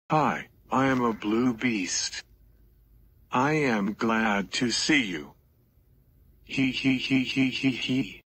Hi, I am a blue beast. I am glad to see you. He.